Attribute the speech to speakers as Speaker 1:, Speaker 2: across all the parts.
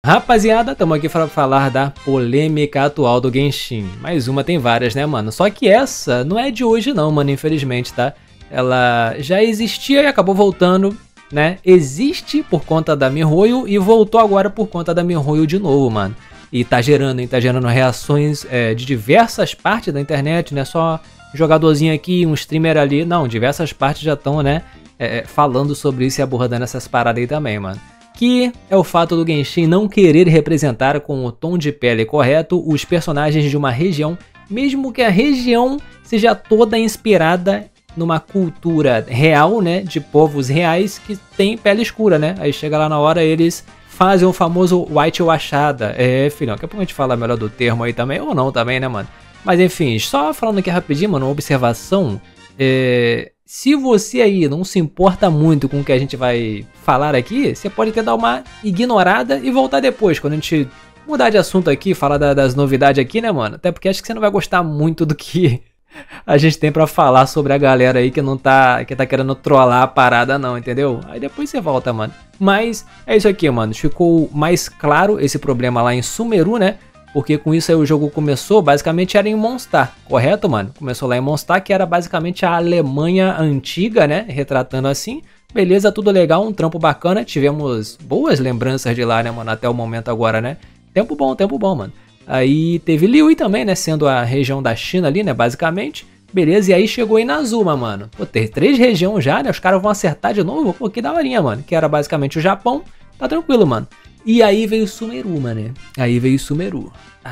Speaker 1: Rapaziada, estamos aqui para falar da polêmica atual do Genshin. Mais uma, tem várias, né, mano? Só que essa não é de hoje não, mano, infelizmente, tá? Ela já existia e acabou voltando, né? Existe por conta da MiHoYo e voltou agora por conta da MiHoYo de novo, mano. E tá gerando reações de diversas partes da internet, não é só jogadorzinho aqui, um streamer ali. Não, diversas partes já estão, né, falando sobre isso e abordando essas paradas aí também, mano. Que é o fato do Genshin não querer representar com o tom de pele correto os personagens de uma região, mesmo que a região seja toda inspirada numa cultura real, né, de povos reais que tem pele escura, né? Aí chega lá na hora eles fazem o famoso whitewashada. Filhão, daqui a pouco a gente fala melhor do termo aí também, ou não também, né, mano? Mas enfim, só falando aqui rapidinho, mano, uma observação. Se você aí não se importa muito com o que a gente vai falar aqui, você pode até dar uma ignorada e voltar depois, quando a gente mudar de assunto aqui, falar das novidades aqui, né, mano? Até porque acho que você não vai gostar muito do que a gente tem pra falar sobre a galera aí que tá querendo trollar a parada não, entendeu? Aí depois você volta, mano. Mas é isso aqui, mano. Ficou mais claro esse problema lá em Sumeru, né? Porque com isso aí o jogo começou, basicamente era em Mondstadt, correto, mano? Começou lá em Mondstadt, que era basicamente a Alemanha antiga, né? Retratando assim. Beleza, tudo legal, um trampo bacana. Tivemos boas lembranças de lá, né, mano? Até o momento agora, né? Tempo bom, mano. Aí teve Liyue também, né? Sendo a região da China ali, né? Basicamente. Beleza, e aí chegou Inazuma, mano. Pô, tem 3 regiões já, né? Os caras vão acertar de novo. Pô, que daorinha, mano. Que era basicamente o Japão. Tá tranquilo, mano. E aí veio Sumeru, mano. Aí veio Sumeru,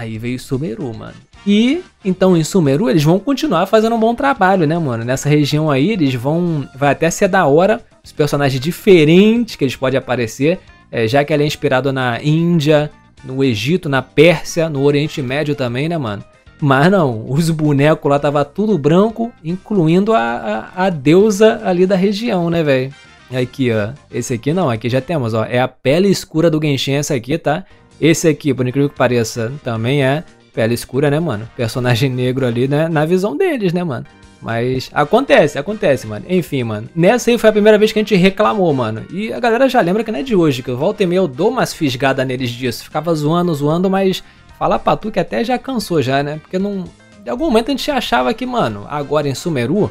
Speaker 1: mano. E, então, em Sumeru, eles vão continuar fazendo um bom trabalho, né, mano? Nessa região aí, eles vão... Vai até ser da hora os personagens diferentes que eles podem aparecer. Já que ela é inspirado na Índia, no Egito, na Pérsia, no Oriente Médio também, né, mano? Mas não, os bonecos lá tava tudo branco, incluindo a deusa ali da região, né, velho? Aqui, ó. Esse aqui não, aqui já temos, ó. É a pele escura do Genshin, essa aqui, tá? Esse aqui, por incrível que pareça, também é pele escura, né, mano? Personagem negro ali, né? Na visão deles, né, mano? Mas acontece, mano. Enfim, mano. Nessa aí foi a primeira vez que a gente reclamou, mano. E a galera já lembra que não é de hoje, que eu volta e meia eu dou umas fisgadas neles disso. Ficava zoando, mas falar pra tu que até já cansou já, né? Porque não... De algum momento a gente achava que, mano, agora em Sumeru...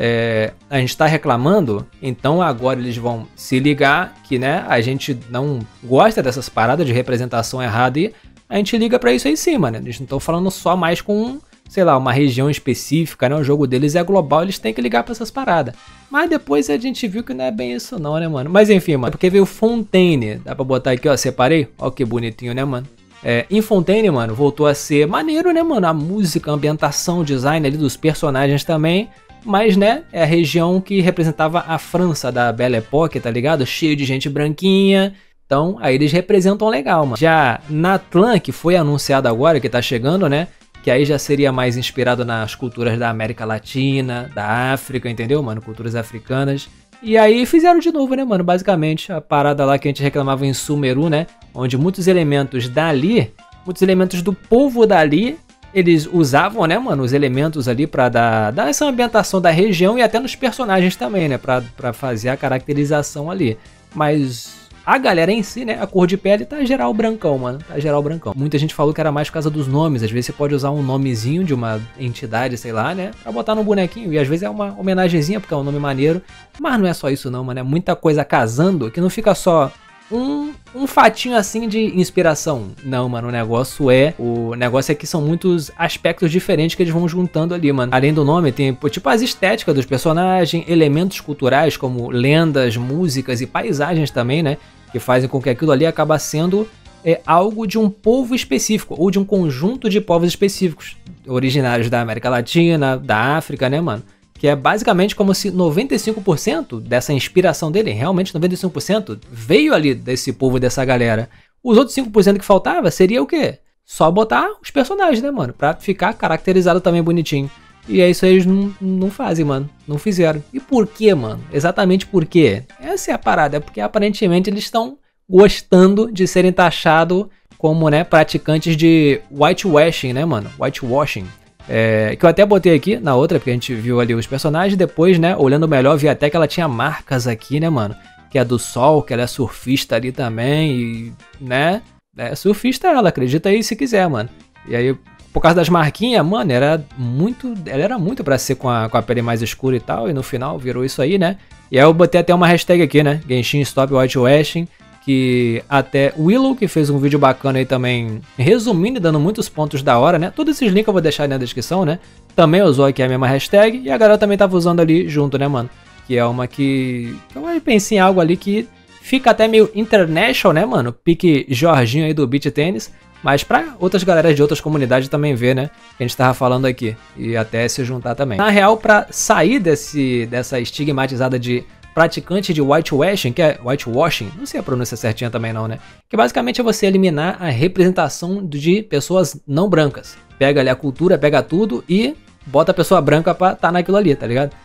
Speaker 1: a gente tá reclamando, então agora eles vão se ligar que, né, a gente não gosta dessas paradas de representação errada e a gente liga pra isso aí sim, mano. Eles não estão falando só mais com, sei lá, uma região específica, né? O jogo deles é global, eles têm que ligar pra essas paradas. Mas depois a gente viu que não é bem isso não, né, mano? Mas enfim, mano, porque veio Fontaine, dá pra botar aqui, ó, separei, ó que bonitinho, né, mano? Em Fontaine, mano, voltou a ser maneiro, né, mano? A música, a ambientação, o design ali dos personagens também. Mas, né, é a região que representava a França da Belle Époque, tá ligado? Cheio de gente branquinha. Então, aí eles representam legal, mano. Já Natlan, que foi anunciado agora, que tá chegando, né? Que aí já seria mais inspirado nas culturas da América Latina, da África, entendeu, mano? Culturas africanas. E aí fizeram de novo, né, mano? Basicamente, a parada lá que a gente reclamava em Sumeru, né? Onde muitos elementos dali, muitos elementos do povo dali... Eles usavam, né, mano, os elementos ali pra dar essa ambientação da região e até nos personagens também, né, pra fazer a caracterização ali. Mas a galera em si, né, a cor de pele tá geral brancão, mano, tá geral brancão. Muita gente falou que era mais por causa dos nomes, às vezes você pode usar um nomezinho de uma entidade, sei lá, né, pra botar no bonequinho. E às vezes é uma homenagenzinha porque é um nome maneiro. Mas não é só isso não, mano, é muita coisa casando que não fica só... Um fatinho assim de inspiração. Não, mano, o negócio é que são muitos aspectos diferentes que eles vão juntando ali, mano. Além do nome, tem tipo as estéticas dos personagens, elementos culturais como lendas, músicas e paisagens também, né? Que fazem com que aquilo ali acaba sendo algo de um povo específico, ou de um conjunto de povos específicos, originários da América Latina, da África, né, mano? Que é basicamente como se 95% dessa inspiração dele, realmente 95%, veio ali desse povo, dessa galera. Os outros 5% que faltava seria o quê? Só botar os personagens, né, mano? Pra ficar caracterizado também bonitinho. E é isso aí, eles não fazem, mano. Não fizeram. E por quê, mano? Exatamente por quê? Essa é a parada. É porque aparentemente eles estão gostando de serem taxados como, né, praticantes de whitewashing, né, mano? Whitewashing. Que eu até botei aqui na outra, porque a gente viu ali os personagens. Depois, né, olhando melhor, vi até que ela tinha marcas aqui, né, mano? Que é do Sol, que ela é surfista ali também, e, né? É surfista ela, acredita aí se quiser, mano. E aí, por causa das marquinhas, mano, ela era muito pra ser com a pele mais escura e tal, e no final virou isso aí, né? E aí eu botei até uma hashtag aqui, né? Genshin Stop Whitewashing, que até o Willow, que fez um vídeo bacana aí também, resumindo e dando muitos pontos da hora, né? Todos esses links eu vou deixar aí na descrição, né? Também usou aqui a mesma hashtag, e a galera também tava usando ali junto, né, mano? Que é uma que eu pensei em algo ali que fica até meio international, né, mano? Pique Jorginho aí do Beach Tennis. Mas pra outras galeras de outras comunidades também ver, né? Que a gente tava falando aqui. E até se juntar também. Na real, pra sair dessa estigmatizada de praticante de whitewashing, que é whitewashing, não sei a pronúncia certinha também não, né? Que basicamente é você eliminar a representação de pessoas não brancas. Pega ali a cultura, pega tudo e bota a pessoa branca pra tá naquilo ali, tá ligado?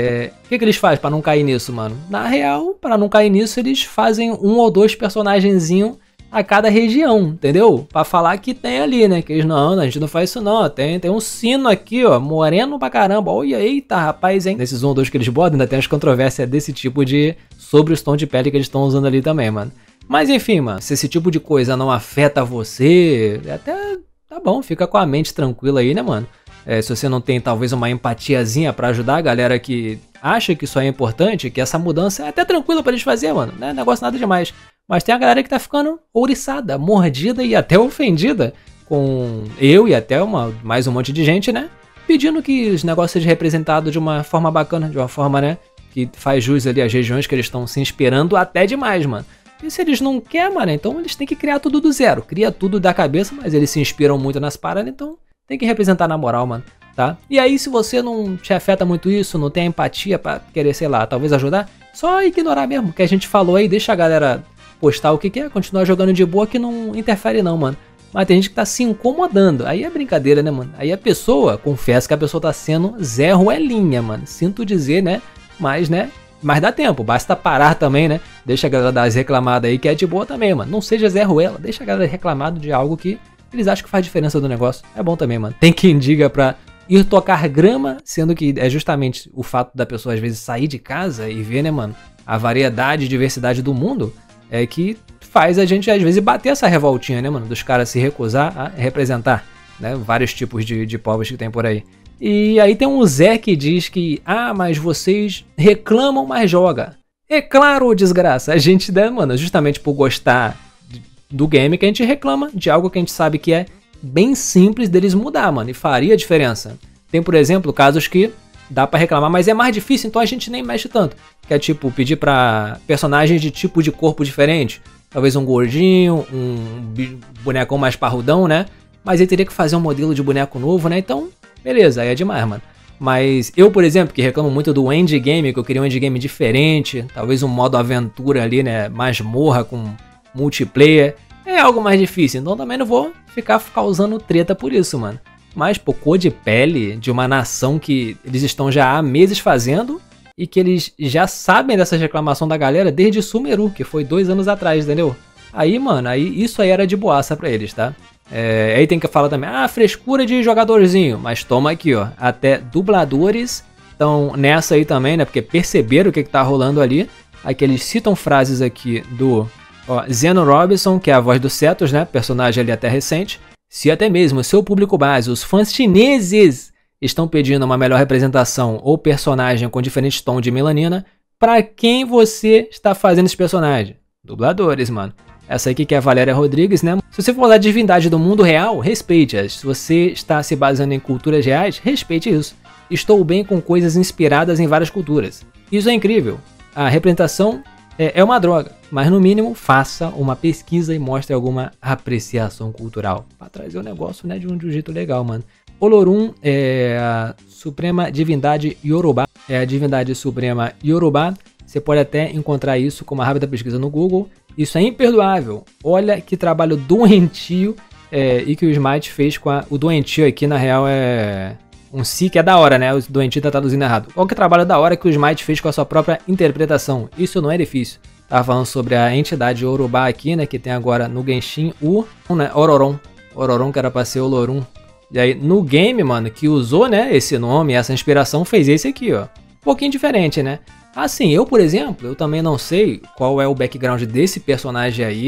Speaker 1: O que eles fazem pra não cair nisso, mano? Na real, pra não cair nisso, eles fazem um ou dois personagenzinhos a cada região, entendeu? Pra falar que tem ali, né? Que eles, não, a gente não faz isso não. Tem um sino aqui, ó, moreno pra caramba. Olha, eita, rapaz, hein? Nesses 1 ou 2 que eles botam, ainda tem as controvérsias desse tipo de... sobre os tons de pele que eles estão usando ali também, mano. Mas enfim, mano, se esse tipo de coisa não afeta você, até tá bom, fica com a mente tranquila aí, né, mano? Se você não tem talvez uma empatiazinha pra ajudar a galera que acha que isso aí é importante, que essa mudança é até tranquila pra eles fazer, mano, não é negócio nada demais. Mas tem a galera que tá ficando ouriçada, mordida e até ofendida com eu e até mais um monte de gente, né? Pedindo que os negócios sejam representados de uma forma bacana, de uma forma, né? Que faz jus ali às regiões que eles estão se inspirando até demais, mano. E se eles não querem, mano, então eles têm que criar tudo do zero. Cria tudo da cabeça, mas eles se inspiram muito nas paradas, então tem que representar na moral, mano, tá? E aí, se você não te afeta muito isso, não tem empatia pra querer, sei lá, talvez ajudar, só ignorar mesmo, que a gente falou aí, deixa a galera postar o que quer, continuar jogando de boa que não interfere não, mano. Mas tem gente que tá se incomodando, aí é brincadeira, né, mano? Aí a pessoa, confessa que a pessoa tá sendo Zé Ruelinha, mano. Sinto dizer, né, mas dá tempo, basta parar também, né? Deixa a galera dar as reclamadas aí que é de boa também, mano. Não seja Zé Ruela, deixa a galera reclamado de algo que eles acham que faz diferença do negócio. É bom também, mano. Tem quem diga pra ir tocar grama, sendo que é justamente o fato da pessoa às vezes sair de casa e ver, né, mano, a variedade e diversidade do mundo é que faz a gente às vezes bater essa revoltinha, né, mano, dos caras se recusar a representar, né, vários tipos de povos que tem por aí. E aí tem um Zé que diz que, mas vocês reclamam, mas joga. É claro, desgraça, a gente, né, mano, justamente por gostar do game que a gente reclama de algo que a gente sabe que é bem simples deles mudar, mano, e faria diferença. Tem, por exemplo, casos que dá pra reclamar, mas é mais difícil, então a gente nem mexe tanto. Que é tipo, pedir pra personagens de tipo de corpo diferente. Talvez um gordinho, um bonecão mais parrudão, né? Mas ele teria que fazer um modelo de boneco novo, né? Então, beleza, aí é demais, mano. Mas eu, por exemplo, que reclamo muito do endgame, que eu queria um endgame diferente, talvez um modo aventura ali, né? Masmorra com multiplayer, é algo mais difícil. Então também não vou ficar causando treta por isso, mano. Mas, pô, cor de pele de uma nação que eles estão já há meses fazendo e que eles já sabem dessa reclamação da galera desde Sumeru, que foi 2 anos atrás, entendeu? Aí, mano, isso aí era de boaça pra eles, tá? Aí tem que falar também, frescura de jogadorzinho, mas toma aqui, ó, até dubladores estão nessa aí também, né? Porque perceberam o que tá rolando ali. Aqui eles citam frases aqui do Zeno Robinson, que é a voz do Cetus, né? Personagem ali até recente. Se até mesmo o seu público base, os fãs chineses, estão pedindo uma melhor representação ou personagem com diferentes tons de melanina, pra quem você está fazendo esse personagem? Dubladores, mano. Essa aqui que é a Valéria Rodrigues, né? Se você for da divindade do mundo real, respeite-as. Se você está se baseando em culturas reais, respeite isso. Estou bem com coisas inspiradas em várias culturas. Isso é incrível. A representação é uma droga, mas no mínimo faça uma pesquisa e mostre alguma apreciação cultural. Pra trazer o negócio, né, de um jeito legal, mano. Olorum é a suprema divindade Yorubá. É a divindade suprema Yorubá. Você pode até encontrar isso com uma rápida pesquisa no Google. Isso é imperdoável. Olha que trabalho doentio e que o Smite fez com o doentio aqui, na real, é um si que é da hora, né? O doentio tá traduzindo errado. Olha que trabalho da hora que o Smite fez com a sua própria interpretação. Isso não é difícil. Tava falando sobre a entidade Yorubá aqui, né? Que tem agora no Genshin Ororon. Ororon que era pra ser Olorum. E aí no game, mano, que usou, né, esse nome, essa inspiração, fez esse aqui, ó. Um pouquinho diferente, né? Assim, eu, por exemplo, eu também não sei qual é o background desse personagem aí.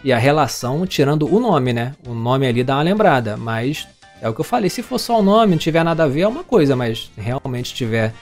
Speaker 1: E a relação, tirando o nome, né? O nome ali dá uma lembrada, mas é o que eu falei, se for só o nome, não tiver nada a ver, é uma coisa, mas realmente tiver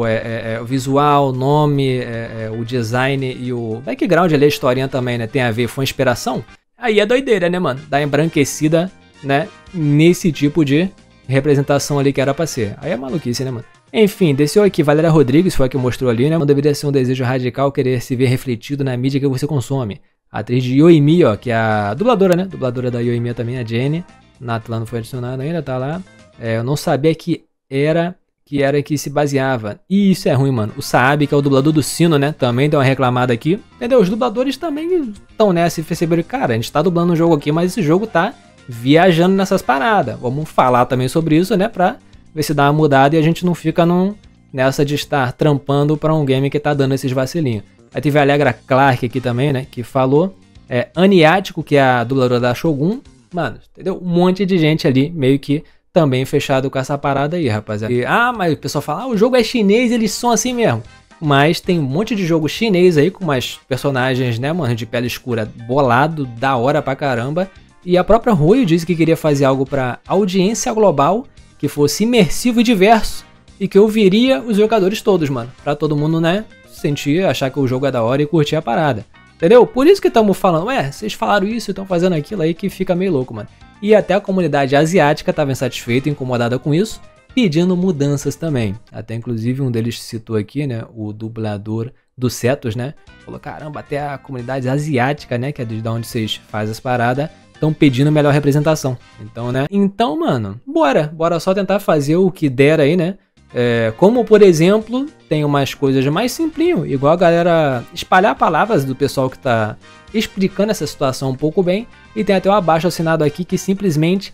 Speaker 1: o visual, o nome, o design e o background ali, a historinha também, né? Tem a ver, foi inspiração, aí é doideira, né, mano? Dá embranquecida, né? Nesse tipo de representação ali que era pra ser. Aí é maluquice, né, mano? Enfim, desceu aqui, Valéria Rodrigues, foi a que mostrou ali, né? Não deveria ser um desejo radical querer se ver refletido na mídia que você consome. A atriz de Yoimi, ó, que é a dubladora, né? Dubladora da Yoimi também, a Jenny. Natlan não foi adicionada ainda, tá lá. Eu não sabia que era que se baseava. E isso é ruim, mano. O Saab, que é o dublador do Sino, né? Também deu uma reclamada aqui. Entendeu? Os dubladores também estão nessa e perceberam, cara, a gente tá dublando um jogo aqui, mas esse jogo tá viajando nessas paradas. Vamos falar também sobre isso, né? Pra ver se dá uma mudada e a gente não fica nessa de estar trampando pra um game que tá dando esses vacilinhos. Aí teve a Allegra Clark aqui também, né? Que falou. Aniático, que é a dubladora da Shogun. Mano, entendeu? Um monte de gente ali, meio que também fechado com essa parada aí, rapaziada. Mas o pessoal fala, o jogo é chinês, eles são assim mesmo. Mas tem um monte de jogo chinês aí, com umas personagens, né, mano, de pele escura bolado, da hora pra caramba. E a própria Rui disse que queria fazer algo pra audiência global, que fosse imersivo e diverso, e que ouviria os jogadores todos, mano. Pra todo mundo, né, sentir, achar que o jogo é da hora e curtir a parada. Entendeu? Por isso que estamos falando, vocês falaram isso e estão fazendo aquilo aí que fica meio louco, mano. E até a comunidade asiática estava insatisfeita, incomodada com isso, pedindo mudanças também. Até inclusive um deles citou aqui, né, o dublador do Cetos, né, falou, caramba, até a comunidade asiática, né, que é de onde vocês fazem as paradas, estão pedindo melhor representação. Então, né, mano, bora só tentar fazer o que der aí, né. Como, por exemplo, tem umas coisas mais simplinho, igual a galera espalhar palavras do pessoal que tá explicando essa situação um pouco bem, e tem até um abaixo assinado aqui que simplesmente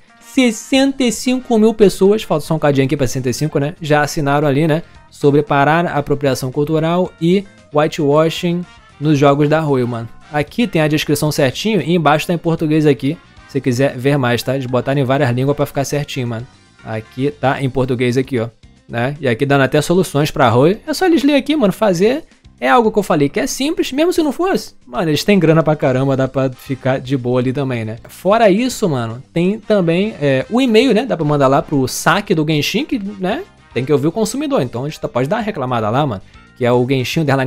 Speaker 1: 65 mil pessoas, falta só um cadinho aqui para 65, né, já assinaram ali, né, sobre parar a apropriação cultural e whitewashing nos jogos da Rui, mano. Aqui tem a descrição certinho e embaixo tá em português aqui, se quiser ver mais, tá? Eles botaram em várias línguas para ficar certinho, mano. Aqui tá em português aqui, ó. Né? E aqui dando até soluções pra Rui. É só eles lerem aqui, mano, fazer. É algo que eu falei que é simples, mesmo se não fosse. Mano, eles têm grana pra caramba, dá pra ficar de boa ali também, né? Fora isso, mano, tem também o e-mail, né? Dá pra mandar lá pro saque do Genshin, que, né? Tem que ouvir o consumidor. Então a gente pode dar uma reclamada lá, mano. Que é o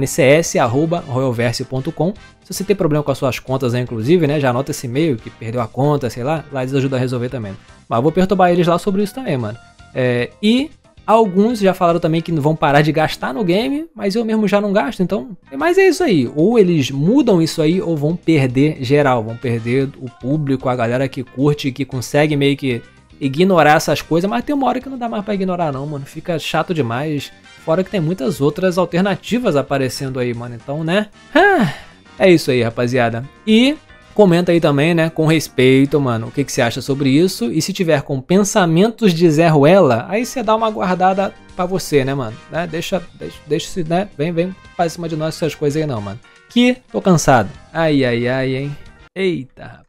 Speaker 1: genshin_cs@royalverse.com. Se você tem problema com as suas contas aí, inclusive, né? Já anota esse e-mail, que perdeu a conta, sei lá. Lá eles ajudam a resolver também. Mas eu vou perturbar eles lá sobre isso também, mano. E alguns já falaram também que vão parar de gastar no game, mas eu mesmo já não gasto, então... Mas é isso aí, ou eles mudam isso aí, ou vão perder geral, vão perder o público, a galera que curte, que consegue meio que ignorar essas coisas, mas tem uma hora que não dá mais pra ignorar não, mano, fica chato demais, fora que tem muitas outras alternativas aparecendo aí, mano, então, né? É isso aí, rapaziada. E... comenta aí também, né, com respeito, mano, o que você acha sobre isso. E se tiver com pensamentos de Zé Ruela, aí você dá uma guardada pra você, né, mano? Né? Deixa, né? Vem pra cima de nós essas coisas aí não, mano. Que tô cansado. Ai, hein. Eita,